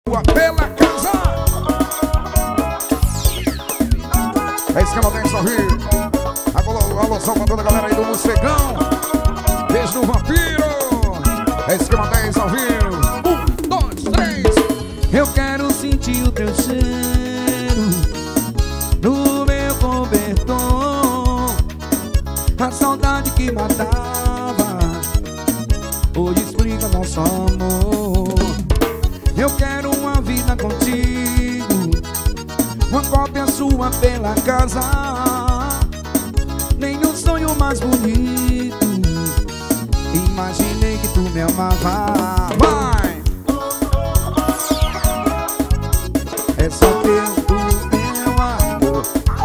Pela casa. É esquema 10 sorrir. Alô, só pra toda a galera aí do Mocegão. Beijo do Vampiro. É esquema 10 ao vivo. 1, 2, 3. Eu quero sentir o teu cheiro no meu cobertor. A saudade que matava hoje explica nosso amor. Eu quero uma vida contigo, uma cópia sua pela casa. Nem no sonho mais bonito imaginei que tu me amava. Vai! É só teu meu amor.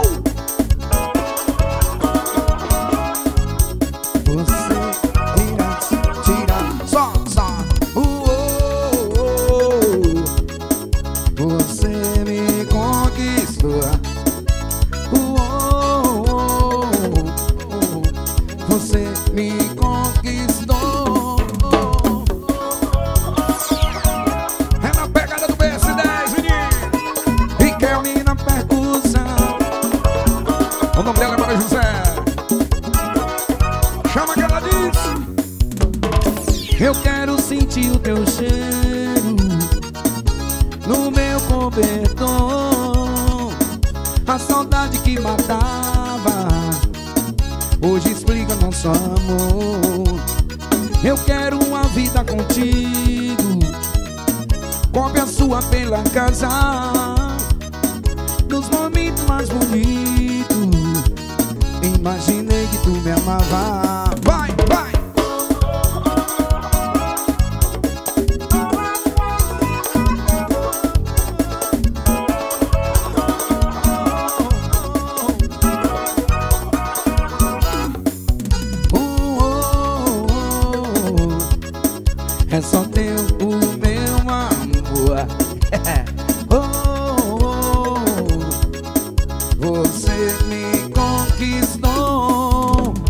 Você tira, Só. Você me conquistou. Você me conquistou. É na pegada do BS10, menino. Riquelme na percussão. O nome dela é Maria José. Chama que ela diz. Eu quero sentir o teu cheiro no meu cobertor. A saudade que matava hoje explica nosso amor. Eu quero uma vida contigo, cópia sua pela casa. Nos momentos mais bonitos imaginei que tu me amava. Vai, vai. É só teu o meu amor. Você me conquistou.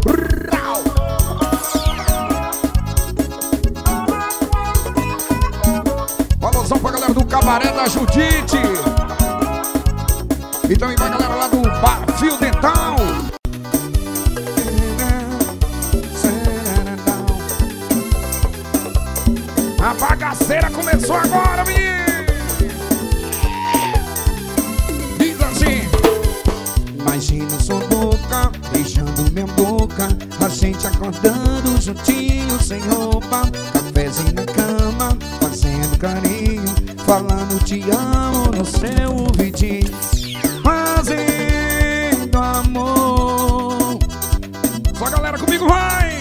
Valorzão pra galera do Cabaré da Judite. E também pra galera lá do Bar Fio Dental. A bagaceira começou agora, menino. Diz assim. Imagina sua boca beijando minha boca, a gente acordando juntinho sem roupa, cafezinho na cama, fazendo carinho, falando te amo no seu ouvidinho, fazendo amor. Só a galera comigo, vai.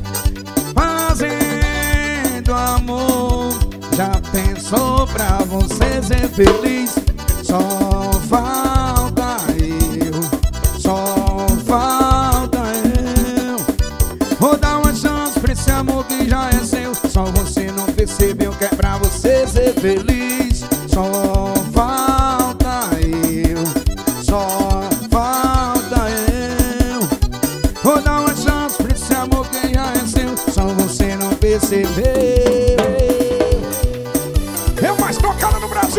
Fazendo amor. Já pensou pra você ser feliz? Só falta eu, só falta eu. Vou dar uma chance pra esse amor que já é seu. Só você não percebeu que é pra você ser feliz. Só falta eu, só falta eu. Vou dar uma chance pra esse amor que já é seu. Só você não percebeu. É o mais tocado no Brasil.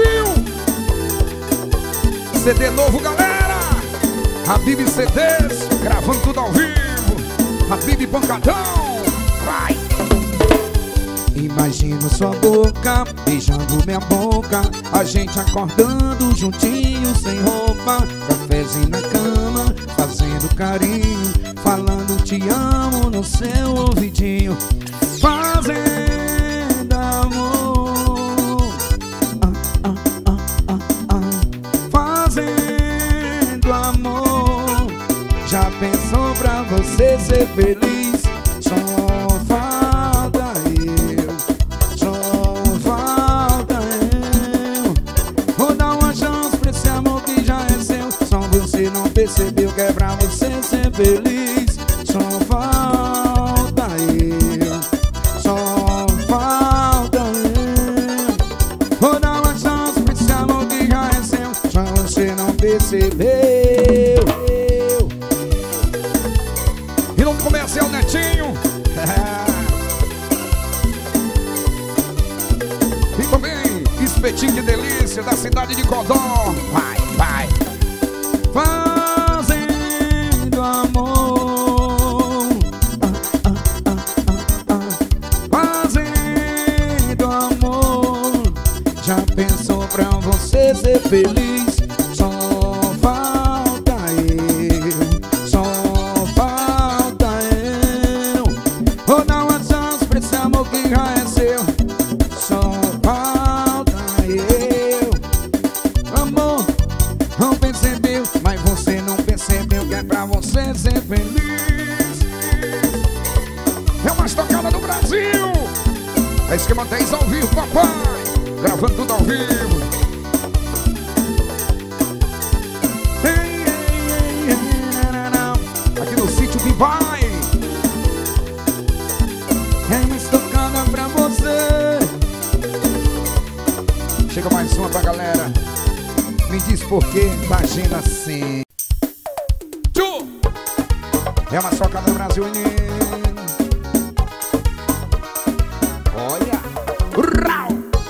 CD novo, galera. Habib CDs, gravando tudo ao vivo. Habib Pancadão. Vai. Imagino sua boca beijando minha boca, a gente acordando juntinho sem roupa, cafezinho na cama, fazendo carinho, falando te amo no seu ouvidinho, fazendo amor. Fazendo amor. Já pensou pra você ser feliz? Só falta eu, só falta eu. Vou dar uma chance pra esse amor que já é seu. Só você não percebeu que é pra você ser feliz. Só falta eu, só falta eu. Vou dar uma chance pra esse amor que já é seu. Só você não percebeu. E no comercial Netinho. E também espetinho de delícia da cidade de Codó. Vai, vai. Fazendo amor, fazendo amor. Já pensou pra você ser feliz? Só falta eu, só falta eu. Vou dar uma chance pra esse amor que já é seu. Só falta eu. Amor, não percebeu, mas você não percebeu que é pra você ser feliz. É uma estocada do Brasil. É Esquema 10 ao vivo, papai. Gravando tudo ao vivo. Aqui no sítio que vai. É uma estocada pra você. Chega mais uma pra galera. Me diz por que tá agindo assim. Tchu! É uma estocada do Brasil, menino. Olha! Rau!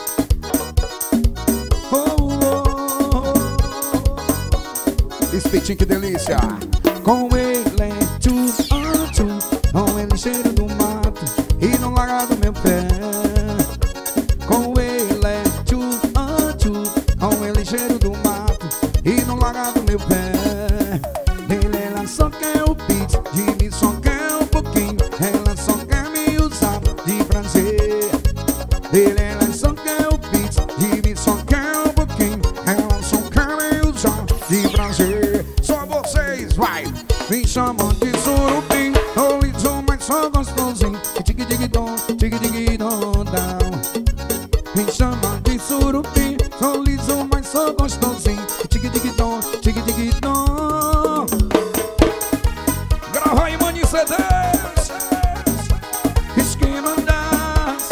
Espetinho, que delícia! Com ele tchu, tchu, com ele cheiro do mato e no lagar do meu pé. Com ele tchu, tchu, com ele cheiro do mato e no lagar do meu pé. Ela só quer o beat, de mim só quer um pouquinho. Ela só quer me usar de prazer. Ela só quer o beat, de mim só quer um pouquinho. Ela só quer me usar de prazer. Só vocês, vai! Me chamam de surubim, ou liso, mas sou gostosinho. Tig-dig-dom, tig-dig-dom, down. Me chamam de surubim, sou liso, mas sou gostosinho. Tig-dig-dom, tig-dig-dom. Grava aí, Mani CDs! Esquema das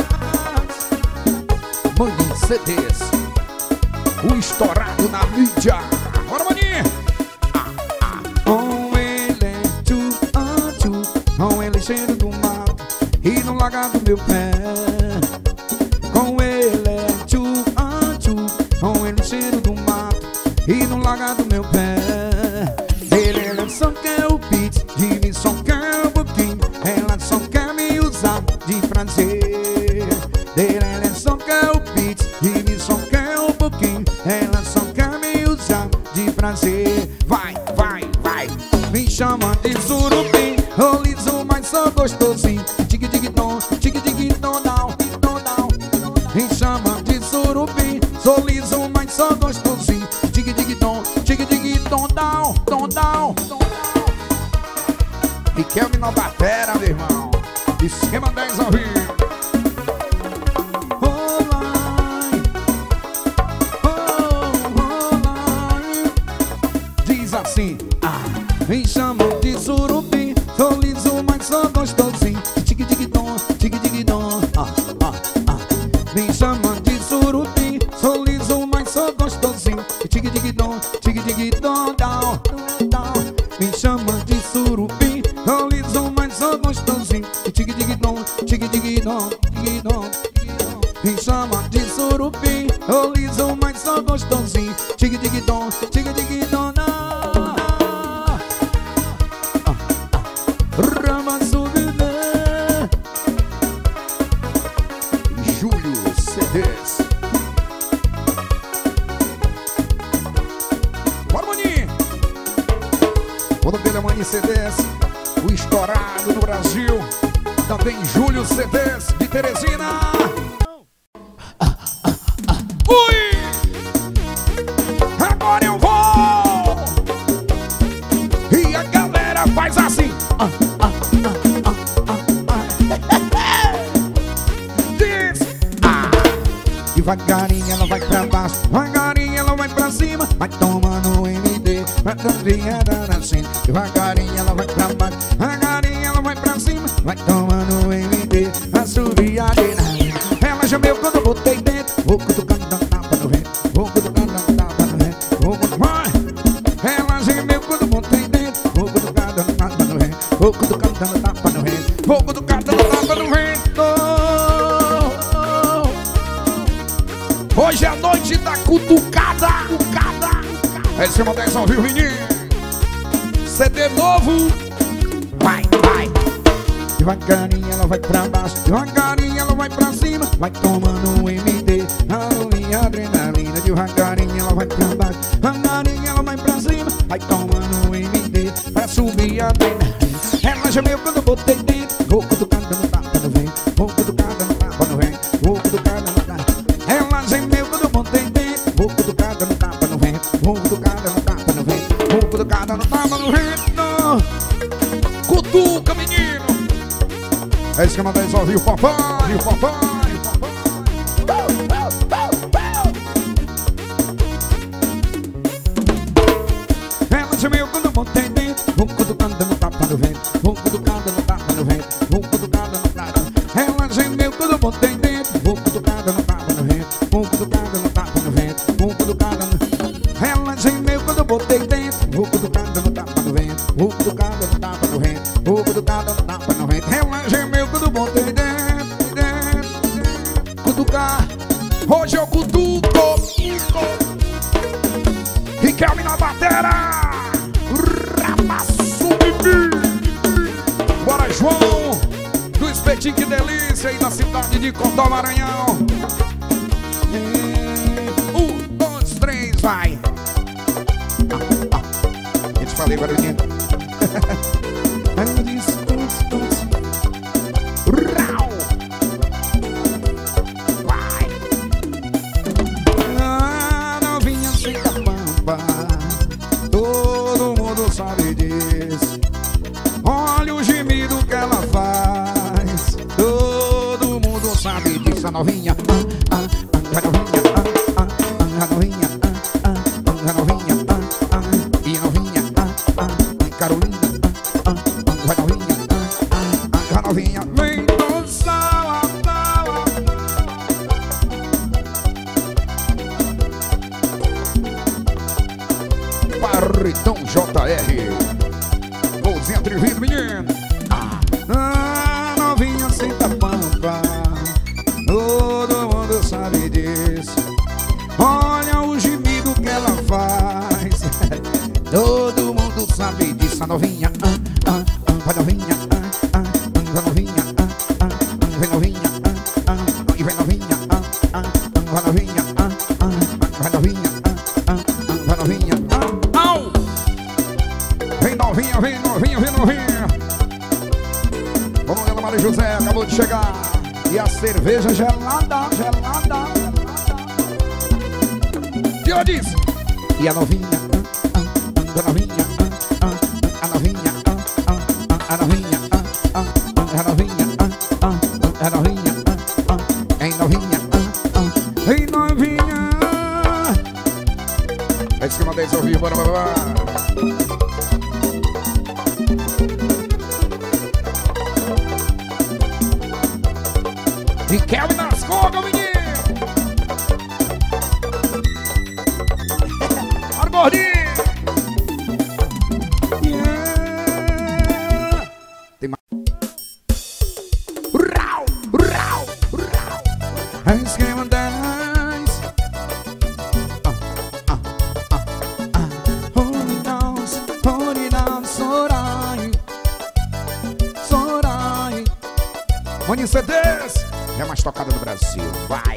Mani CDs! O estourado na mídia! Bora, Mani! com ele tchu, tchu, com ele cheiro do mato e no lagar do meu pé. Com ele tchu, tchu, com ele cheiro do mato e no lagar do meu pé. Ele só quer o beat, de mim só quer um pouquinho. Ela só quer me usar de prazer. Ele só quer o beat, de mim só quer um pouquinho. Ela só quer me usar de prazer. Vai, vai, vai! Me chama de surubim, ou liso, mas sou gostosinho. Tig-dig-dom, tig-dig-dom, down, dom, down. Me chama de surubim, sou liso, mas sou gostosinho. Tig-dig-dom, tig-dig-dom, down, dom, down. Riquelme Nova Fera, meu irmão! Esquema 10 ao vivo! Diz assim, me chamam de surubim, sou liso, mas sou gostosinho. Tig-dig-dom, tig-dig-dom, me chamam de surubim, sou liso, mas sou gostosinho. Tig-dig-dom, tig-dig-dom, down, down. Me chamam de surubim, sou liso, mas sou gostosinho. Tig-dig-dom, tig-dig-dom, tig-dig-dom. Me chama de surubim, sou liso, mas sou gostosinho. Tig-dig-dom, tig-dig-dom, Rama subida. Júlio CDs! Bora, Mani! O nome dele é Mani CDs, o estourado do Brasil. Também Júlio CDs de Teresina. Ui! Agora eu vou! E a galera faz assim. Diz! Devagarinho ela vai pra baixo, devagarinho ela vai pra cima. Vai tomando MD, vai dando assim. Devagarinho ela vai pra baixo, devagarinho ela vai pra cima. Vai tomando MD, a subiadeira. Ela gemeu quando eu botei dentro. Vou cutucando, dando tapa no vento. Vou cutucando, dando tapa no vento. Vou cutucando. Ela gemeu quando eu botei dentro. Vou cutucando, dando tapa no vento. Vou cutucando, dando tapa no vento. Vou cutucar, dando tapa no vento. Hoje é a noite cutucada. É esquema 10 ao vivo, menino. CD novo. Vai. Devagarinho ela vai pra baixo, devagarinho ela vai pra cima. Vai tomando um MD, a adrenalina. Devagarinho ela vai pra baixo, devagarinho ela vai pra cima. Vai tomando um MD, pra subir a adrenalina. Ela gemeu quando eu botei dentro. Vou cutucada no tapa no vento, vou cutucada no tapa no vento, vou cutucada no tapa. Ela gemeu quando eu botei dentro. Vou cutucada no tapa no vento, vou cutucada no tapa no vento, vou cutucada no tapa no vento. Cutuca, menino. É esquema 10 ao vivo, papai. Ela gemeu quando eu botei dentro. Vou cutucada no tapa no vento, vou cutucada no tapa no vento, vou cutucada no tapa. Ela gemeu quando eu botei dentro. Vou cutucada no tapa no vento, vou cutucada no tapa no vento, vou cutucada no... Ela gemeu quando eu botei dentro. Vou cutucada no tapa no vento, vou cutucada no tapa no vento, vou cutucada no tapa no vento. Ela gemeu quando eu botei dentro. Cutucar. Hoje eu cutuco. Riquelme na batera. Rapaço, bibi. Bora, João. Do Espetinho, que delícia. Aí na cidade de Condó, Maranhão. 1, 2, 3, vai. Eu te falei, barulhinho. Vai. A novinha fica pampa, todo mundo sabe disso. Olha o gemido que ela faz, todo mundo sabe disso. A novinha, a novinha, a novinha, a novinha, e a novinha, Carolina, a novinha, a novinha, vem dançar. Barretão JR. Golzinho atrevido, menino. A novinha senta pampa, todo mundo sabe disso. Olha o gemido que ela faz, todo mundo sabe disso. A novinha, vai novinha, vai novinha, vem novinha, e vem novinha, vai novinha, vai novinha, vai novinha. Au! Vem novinha. Vamos ela, Maria José, acabou de chegar. E a cerveja gelada. E eu disse. E a novinha, a novinha, a novinha, a novinha, a novinha, a novinha, em novinha, em novinha. É esquema 10 ao vivo, bora. Riquelme nas congas, menino. Bora, gordinho. Tem mais. Rau. É esquema 10. Hold it down, Sorai. Mani CDs. É a mais tocada do Brasil. Vai.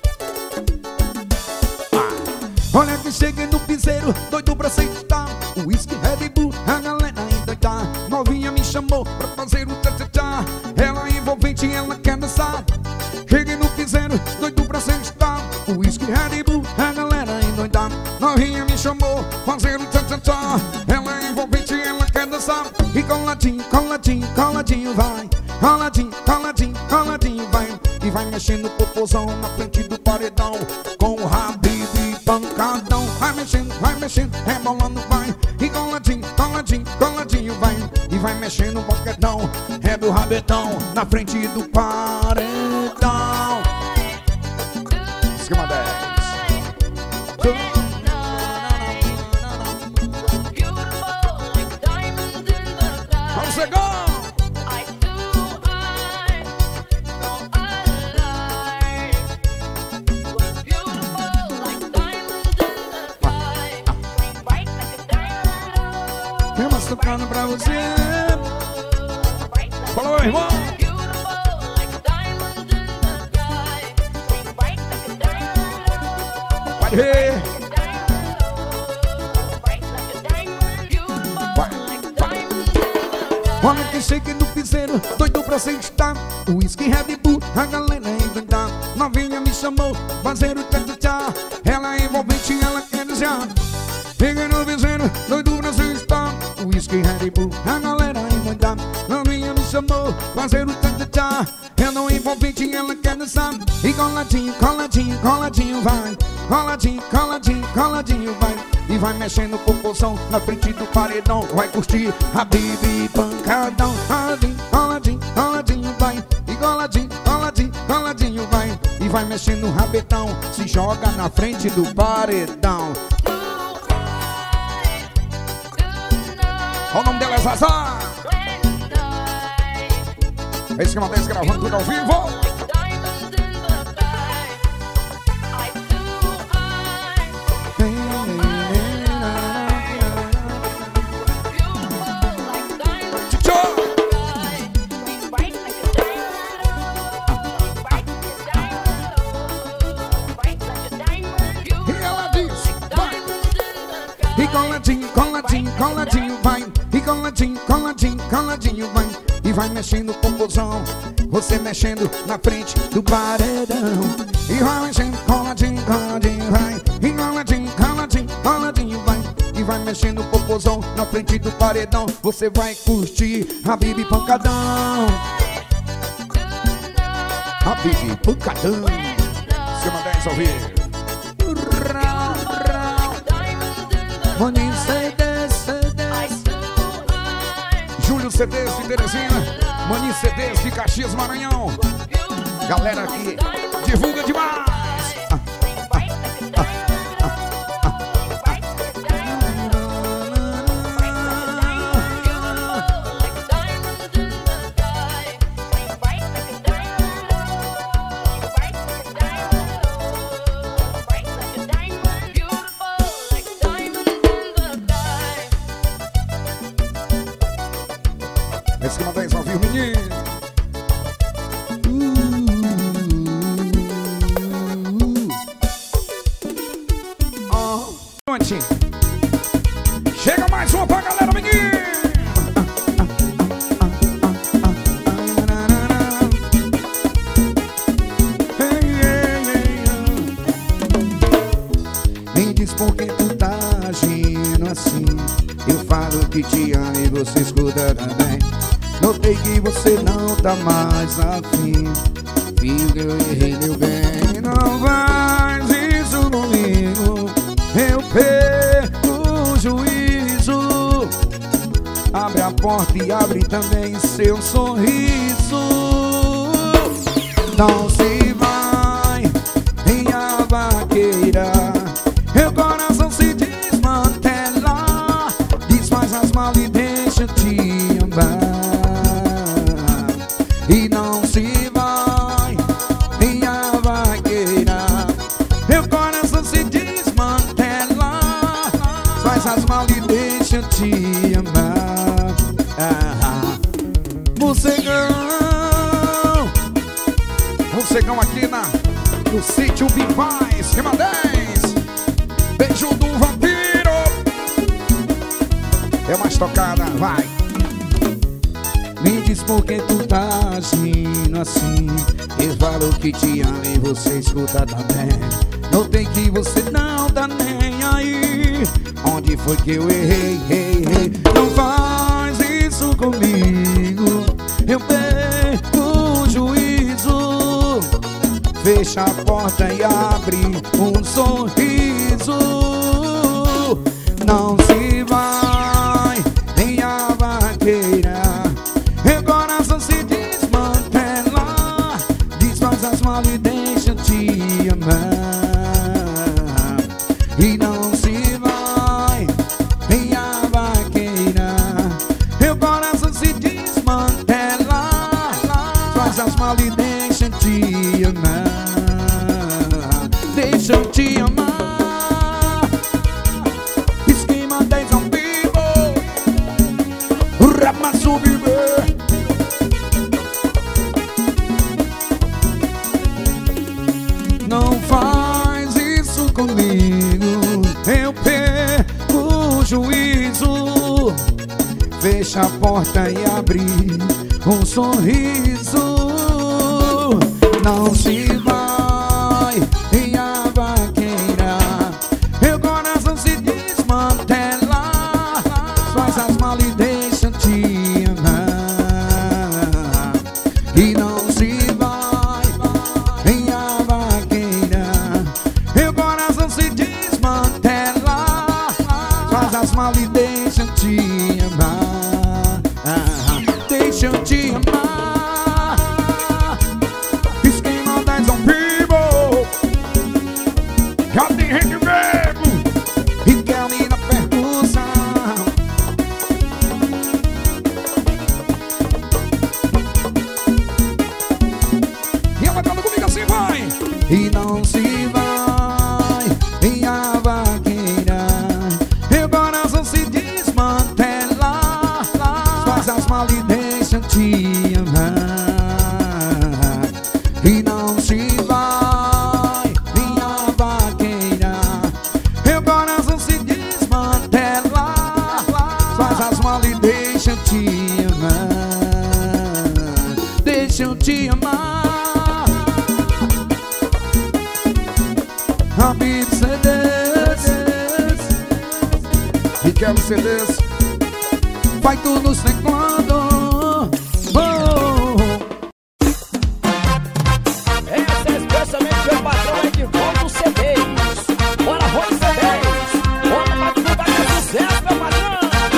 Olha que cheguei no piseiro, doido pra sentar. O whisky Red Bull, a galera endoidar. Novinha me chamou pra fazer o tchá-tchá-tchá. Ela é envolvente, ela quer dançar. Cheguei no piseiro, doido pra sentar. O whisky Red Bull, a galera endoidar. Novinha me chamou pra fazer o tchá-tchá-tchá. Ela é envolvente, ela quer dançar. E coladinho vai. Coladinho vai. E vai mexendo o popozão na frente do paredão. Com o Habib pancadão. Vai mexendo, rebolando vai. E coladinho vai. E vai mexendo o boquetão. É do rabetão na frente do paredão. Esquema 10. Vamos chegar. tocando pra você. Falou, irmão. Pode ver. Olha que shake do piseiro, doido pra se estar. O whisky Red Bull, a galera inventar. Novinha me chamou, fazer o tchá-tchá. Ela é envolvente, ela quer já. Peguei no piseiro, doido pra se estar. O whisky Red Bull, a galera inventar. Novinha me chamou, fazer o tchá-tchá. Ela é envolvente, ela quer dançar. E coladinho, coladinho, coladinho vai. Coladinho, coladinho, coladinho vai. E vai mexendo com o popozão na frente do paredão. Vai curtir a bibi pancadão. Coladinho, coladinho, coladinho vai. E coladinho, coladinho, coladinho vai. E vai mexendo no rabetão. Se joga na frente do paredão. Olha o nome dela, é Zazá. É isso que mantém gravando tudo ao vivo. Coladinho, coladinho, coladinho vai. E coladinho, coladinho, coladinho vai. E vai mexendo com o popozão. Você mexendo na frente do paredão. E vai mexendo, coladinho, coladinho vai. E coladinho, coladinho, coladinho vai. E vai mexendo com o popozão na frente do paredão. Você vai curtir a bibi pancadão. A bibi pancadão. Esquema 10 ao vivo. Maninho CDs, CDs. Júlio CDs de Teresina. Maninho CDs de Caxias, Maranhão. Galera aqui divulga demais. Esquema 10 ao vivo, menino. Chega mais uma pra galera, menino. Me diz por que tu tá agindo assim. Eu falo que te amo e você escuta também. Notei que você não tá mais afim. Filho, eu errei, meu bem. Não faz isso comigo. Eu perco o juízo. Abre a porta e abre também seu sorriso. Não se vai, minha vaqueira. Meu coração se desmantela. Desfaz as malas e deixa eu te amar. E não se vai, minha vaqueira. Meu coração se desmantela. Faz as malas e deixa eu te amar. Morcegão. Morcegão aqui no sítio Bipaz, esquema 10. Beijo do vampiro. É mais tocada, vai. Me diz por que tu tá agindo assim. Eu falo que te amo e você escuta também. Notei que você não tá nem aí. Onde foi que eu errei, errei? Não faz isso comigo. Eu perco o juízo. Fecha a porta e abre um sorriso. Não se vai, minha vaqueira. Meu coração se desmantela. Desfaz as malas e deixa eu te amar. E não se vai, minha vaqueira. Meu coração se desmantela. Faz as malas e deixa eu te amar. Deixa eu te amar. Esquema 10 ao vivo. comigo, eu perco o juízo. Fecha a porta e abre um sorriso. Não se vai em a vaqueira, meu coração se desmantela. Faz as malas e deixa te amar. E não se vai em a vaqueira, meu coração se desmantela. Faz as malas e deixa te amar. Deixa eu te amar. Já tem gente mesmo e quer me na percussão. E ela cantando comigo assim, vai. E não se vai em a vaqueira, meu coração se desmantela. Faz as malas e deixa eu te amar. E não se vai deixa eu te amar, deixa eu te amar. Habib CDs e quero CDs. Vai tudo nos teclados. Essa é especialmente meu patrão é de volta os CDs. Bora, Rony CDs. Bora pra divulgar que é sucesso, meu patrão.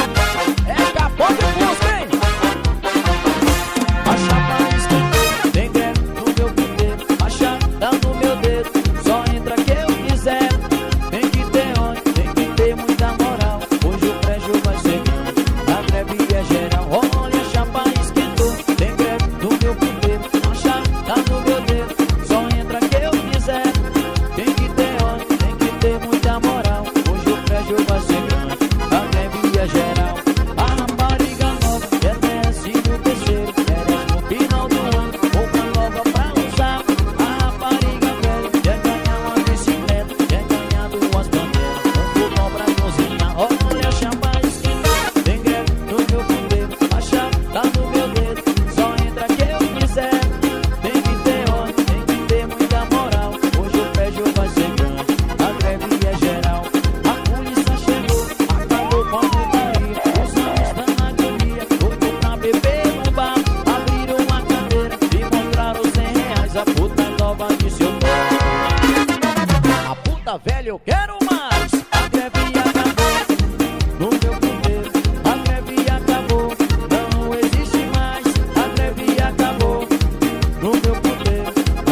Velho, eu quero mais. A greve acabou no meu poder. A greve acabou, não existe mais. A greve acabou no meu poder.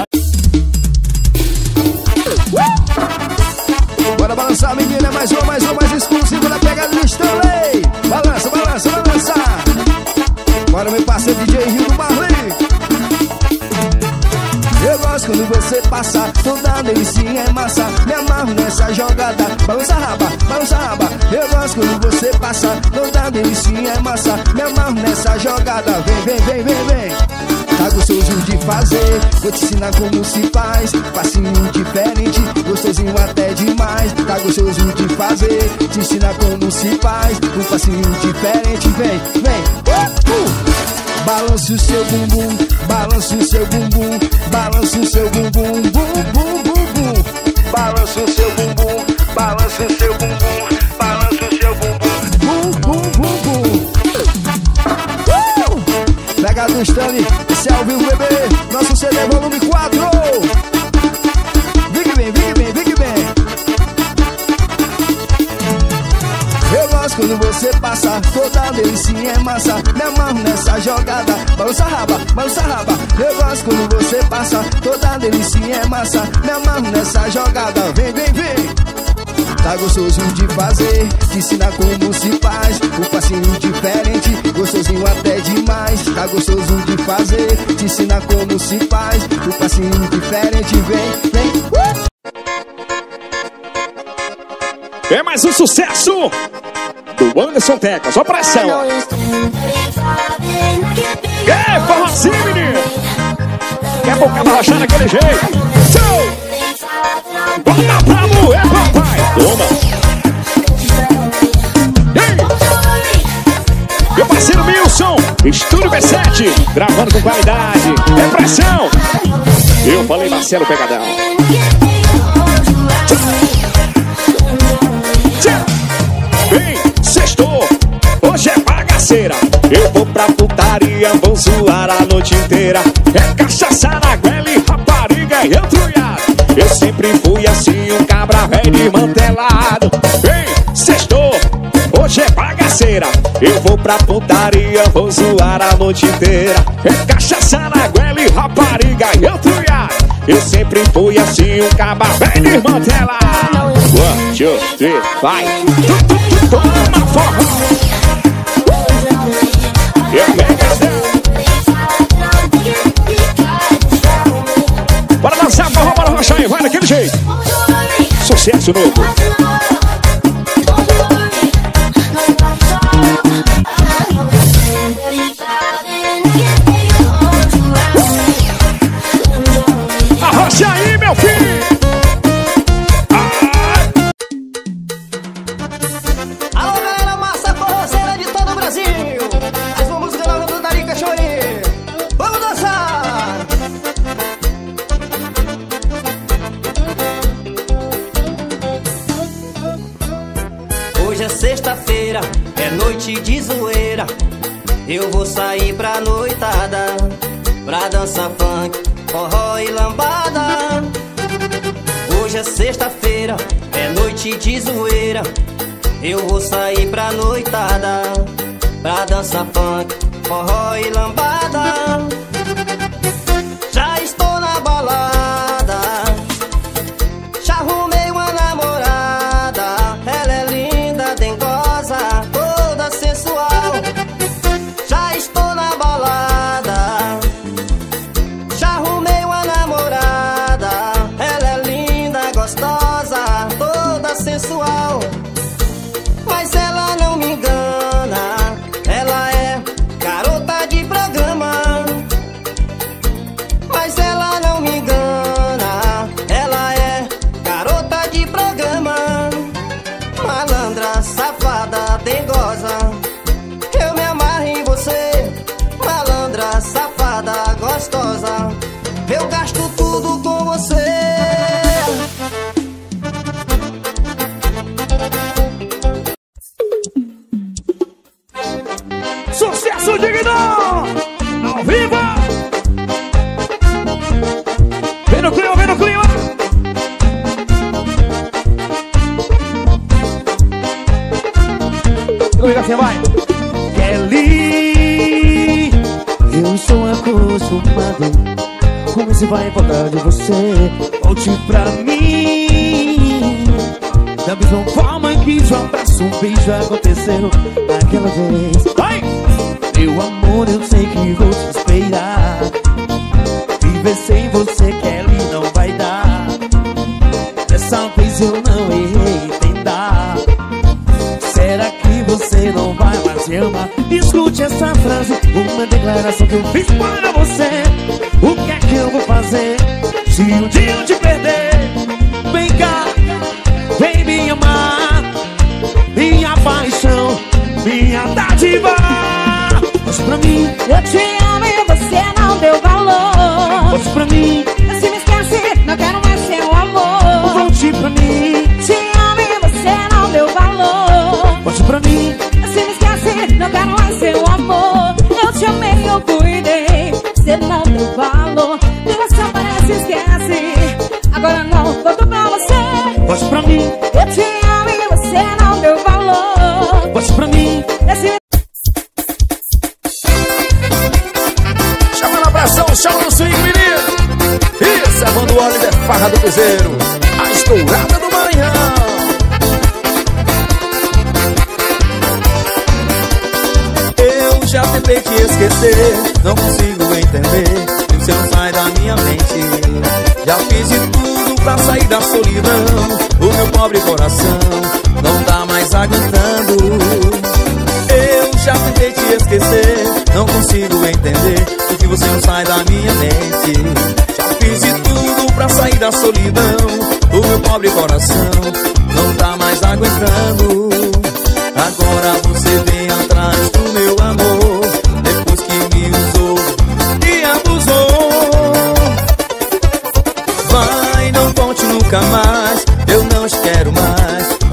Bora balançar, menina, mais mais exclusivo da pegada do Stanley. Balança, balança, balança. Bora, meu parceiro DJ Rio do Marley. Eu gosto quando você passa, toda delicinha é massa. Me amarro nessa jogada, balança a raba, balança a raba. Eu gosto quando você passa, toda delicinha é massa. Me amarro nessa jogada, vem, vem, vem, vem, vem. Tá gostoso de fazer, vou te ensinar como se faz. Passinho diferente, gostosinho até demais. Tá gostoso de fazer, te ensinar como se faz. Um passinho diferente, vem, vem. Balance o seu bumbum, balance o seu bumbum, balance o seu bumbum, bum, bum, bum, bum. Balance o seu bumbum, balance o seu bumbum, balance o seu bumbum, bum, bum, bum, bum. Pega do Stanley, esse é ao vivo, bebê. Nosso CD volume 4. Vem que vem, vem que vem, vem que vem. Eu gosto quando você passa, toda delicinha é massa. Me amarro nessa jogada, balança a raba, balança a raba. Eu gosto quando você passa, toda delicinha é massa. Me amarro nessa jogada, vem, vem, vem. Tá gostoso de fazer, te ensinar como se faz. Um passinho diferente, gostosinho até demais. Tá gostoso de fazer, te ensinar como se faz. Um passinho diferente, vem, vem. É mais um sucesso do Anderson Tecas, ó pressão. É, forrozinho, menino. Quer bocar pra rachar daquele jeito? Bota pra moer, Estúdio B7, gravando com qualidade. Repressão. Eu falei Marcelo Pegadão. Vem, sextou. Hoje é bagaceira. Eu vou pra putaria, vou zoar a noite inteira. É cachaça na goela e rapariga e entulhado. Eu sempre fui assim, um cabra velho desmantelado. Vem, sextou. Hoje é bagaceira. Eu vou pra putaria, vou zoar a noite inteira. É cachaça na goela e rapariga e entulhado. Eu sempre fui assim, um cabra velho desmantelado. 1, 2, 3, vai. Toma forró. Bora dançar forró, bora rochar aí, vai daquele jeito. Sucesso novo. Arrocha aí, meu filho. Alô, galera massa forrozeira de todo o Brasil. Mais uma música nova do Dari Cachoeira. Vamos dançar! Hoje é sexta-feira, é noite de zoeira. Eu vou sair pra noitada, pra dançar funk, forró e lambada. Hoje é sexta-feira, é noite de zoeira. Eu vou sair pra noitada, pra dançar funk, forró e lambada. Já estou na balada, já arrumei uma namorada. Ela é linda, dengosa, toda sensual. Já estou na balada, já arrumei uma namorada. Ela é linda, gostosa, toda sensual. Mas ela não me engana, ela é garota de programa. Mas ela não me engana, ela é garota de programa. Malandra, safada, dengosa, eu me amarro em você. Malandra, safada, gostosa, eu gasto tudo com você. Sucesso digno! Ao vivo! Vem no clima, vem no clima! Liga assim, vai! Kelly, Eu estou acostumado. Como se vai voltar de você? Volte pra mim. Da mesma forma que seu abraço, um beijo aconteceu naquela vez. vai! Meu amor, eu sei que vou te esperar. Viver sem você, Kelly, não vai dar. Dessa vez eu não errei, tentar. Será que você não vai mais me amar? Escute essa frase, uma declaração que eu fiz para você. O que é que eu vou fazer se um dia eu te perder? Vem cá, vem me amar. Minha paixão, minha dádiva. Volte pra mim, Eu te amo e você não deu valor. volte pra mim, Se me esquece, não quero mais seu amor. volte pra mim, Te amo e você não deu valor. volte pra mim. Se me esquece, não quero mais seu amor. Eu te amei, eu cuidei, você não deu valor. Desaparece, esquece. Agora não volto pra você. Volte pra mim, Eu te amo e você não deu valor. volte pra mim. Chama na pressão, chama no swing, menino! Isso é quando o Oliver Farra do Piseiro, a estourada do Maranhão! Eu já tentei te esquecer, não consigo entender. Você não sai da minha mente. Já fiz de tudo pra sair da solidão. O meu pobre coração não tá mais aguentando. Eu já tentei te esquecer, não consigo entender porque você não sai da minha mente. Já fiz de tudo pra sair da solidão. O meu pobre coração não tá mais aguentando. Agora você vem atrás do meu amor, depois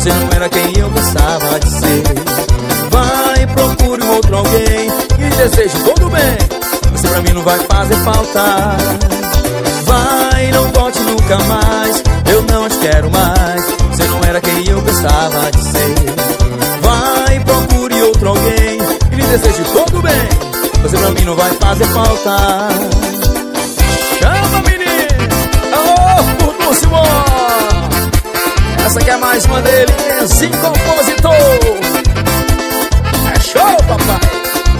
você não era quem eu pensava de ser. Vai, procure um outro alguém e desejo todo bem, você pra mim não vai fazer falta. Vai, não volte nunca mais, eu não te quero mais, você não era quem eu pensava de ser. Vai, procure outro alguém e lhe desejo todo bem, você pra mim não vai fazer falta. Chama, menino! Ô, Curto Simão! Essa aqui é mais uma dele, Sim Compositor! É show, papai!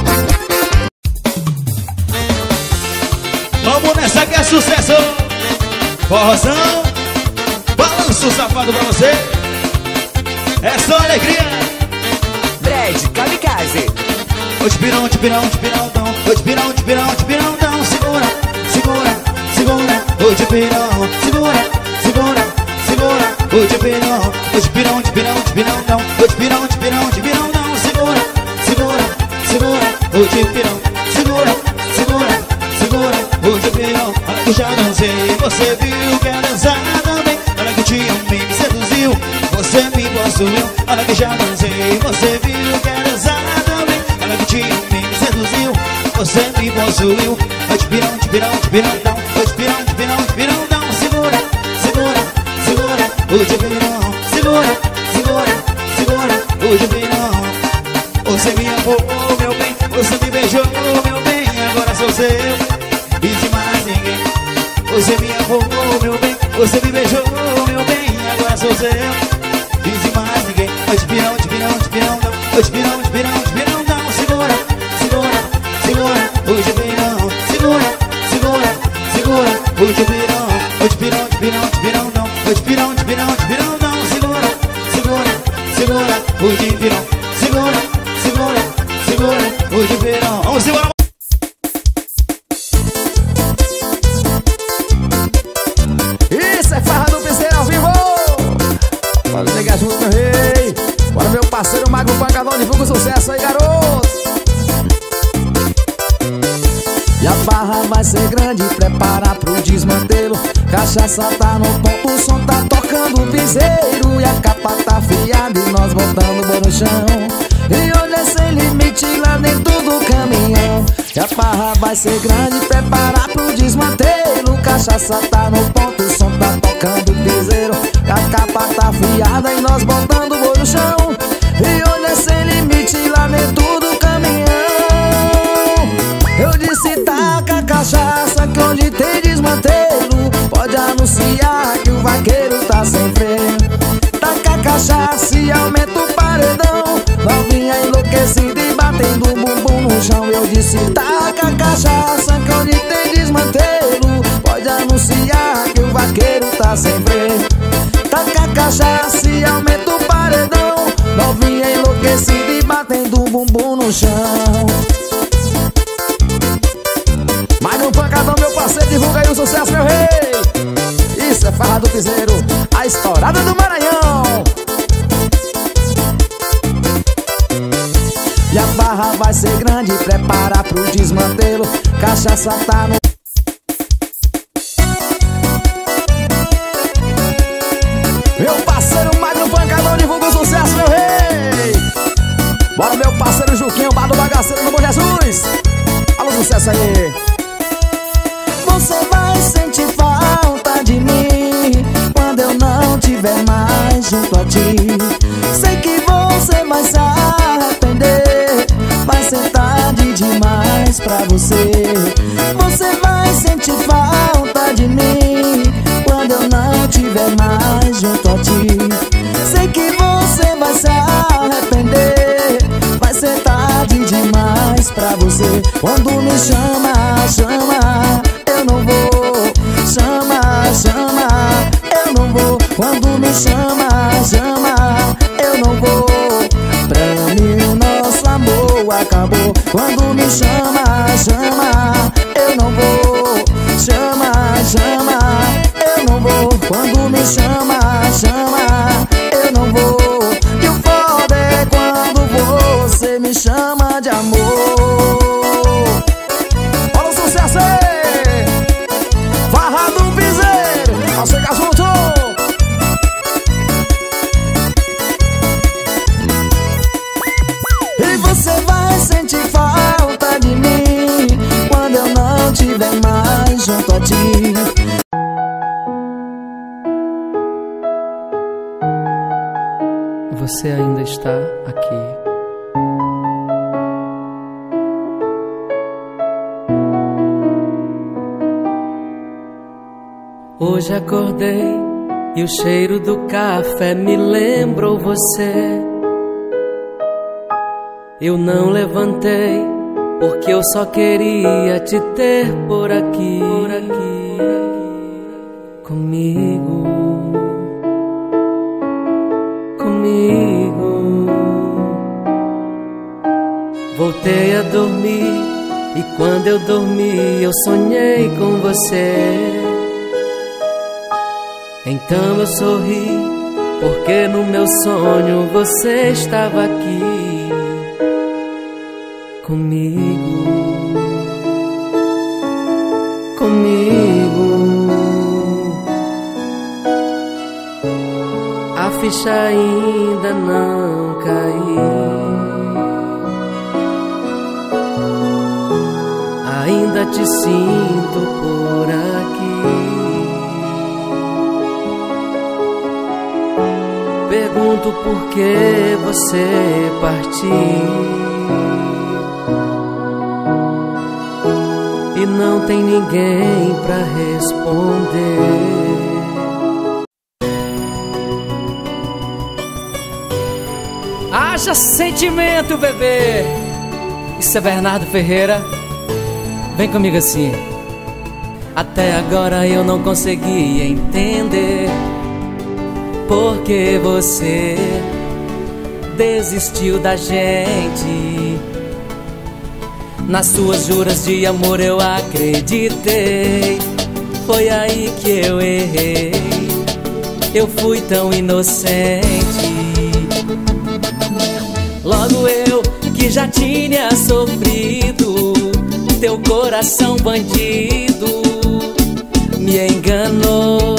Vamos nessa que é sucesso! Forrozão, balanço safado pra você! É só alegria! Fred Kamikaze. Hoje pirão, hoje pirão, hoje pirão, dão. Hoje pirão, hoje pirão, hoje pirão, dão. Segura, segura, segura. Hoje pirão, segura, segura, segura. Hoje pirão, hoje pirão, hoje pirão, hoje pirão, dão. Hoje pirão, hoje pirão, hoje pirão, dão. Segura, segura, segura. Hoje pirão, segura, segura, segura. Hoje pirão, olha que já dancei. Você viu que é dançar também. Olha que te amei, me seduziu. Você me possuiu. Olha que já dancei. Você viu que é dançar também. Olha que te amei, me seduziu. Você me possuiu. Hoje pirão, hoje pirão, hoje pirão, dão. Hoje pirão, hoje pirão, hoje pirão, dão. Segura, segura, segura. Hoje pirão, segura, segura, segura. Hoje pirão. Você me amou, meu bem. Você me beijou, meu bem. Agora sou seu e de mais ninguém. Você me amou, meu bem. Você me beijou, meu bem. Agora sou seu e de mais ninguém. Hoje pirão, hoje pirão, hoje pirão, não. Hoje pirão, hoje pirão, hoje pirão, não. Segura, segura, segura. Hoje pirão, segura, segura, segura. Hoje pirão, hoje pirão, hoje pirão, hoje pirão, não. Hoje pirão, hoje pirão, hoje pirão, não. Segura, segura, segura. Hoje pirão, segura, segura, segura. Hoje pirão. Vamos segurar. Isso é farra do piseiro ao vivo. Pode chegar junto, meu rei. Bora, meu parceiro Magno Pancadão, divulga o sucesso aí, garoto. E a barra vai ser grande, prepara pro desmantelo. Cachaça tá no ponto, o som tá tocando o piseiro. E a capa tá afiada e nós botando o boi no chão. E hoje é sem limite lá dentro do caminhão. E a barra vai ser grande, prepara pro desmantelo. Cachaça tá no ponto, o som tá tocando o piseiro. E a capa tá afiada e nós botando o boi no chão. E hoje é sem limite lá dentro do caminhão. Eu disse taca a cachaça que hoje tem desmantelo. Pode anunciar que o vaqueiro tá sem freio. Taca a cachaça e aumenta o paredão. Novinha enlouquecida e batendo o bumbum no chão. Eu disse taca a cachaça que hoje tem desmantelo. Pode anunciar que o vaqueiro tá sem freio. Taca a cachaça e aumenta o paredão. Novinha enlouquecida e batendo o bumbum no chão. Magno Pancadão, meu parceiro, divulga aí o sucesso, meu rei. Isso é farra do piseiro, a estourada do Maranhão. E a barra vai ser grande, prepara pro desmantelo. Cachaça tá no... Meu parceiro Magno Pancadão, divulga o sucesso, meu rei. Bora, meu parceiro Juquinho, bar do bagaceiro do Bom Jesus. Fala o sucesso aí. Você vai sentir falta de mim quando eu não tiver mais junto a ti. Sei que você vai se arrepender, vai ser tarde demais pra você. Você vai sentir falta de mim quando eu não tiver mais junto a ti. Sei que você vai se arrepender, vai ser tarde demais pra você. Quando me chama, chama, eu não vou. Chama, chama, eu não vou. Quando me chama, chama, eu não vou. Pra mim o nosso amor acabou. Quando me chama, chama, eu não vou. Chama, chama, eu não vou. Quando me chama, chama, eu não vou. E o foda é quando você me chama de amor. Fala o sucesso aí. Você ainda está aqui. Hoje acordei e o cheiro do café me lembrou você. Eu não levantei porque eu só queria te ter por aqui, comigo, comigo. Voltei a dormir e quando eu dormi eu sonhei com você. Então eu sorri porque no meu sonho você estava aqui, comigo, comigo. A ficha ainda não caiu, ainda te sinto por aqui. Pergunto por que você partiu e não tem ninguém pra responder. Haja sentimento, bebê. Isso é Bernardo Ferreira. Vem comigo assim. Até agora eu não consegui entender por que você desistiu da gente. Nas suas juras de amor eu acreditei. Foi aí que eu errei. Eu fui tão inocente. Logo eu que já tinha sofrido, teu coração bandido me enganou.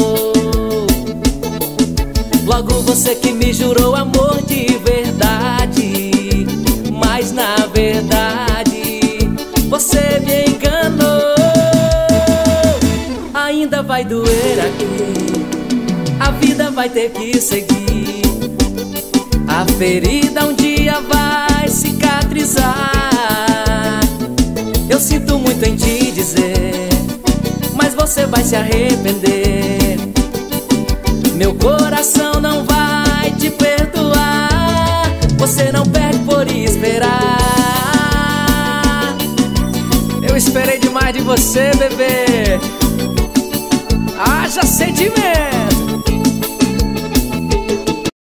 Logo você que me jurou amor de verdade, mas na verdade você me enganou. Ainda vai doer aqui, a vida vai ter que seguir. A ferida um dia vai cicatrizar. Eu sinto muito em te dizer, mas você vai se arrepender. Meu coração não vai te perdoar. Você não perde por esperar. Eu esperei demais de você, bebê. Haja sentimento.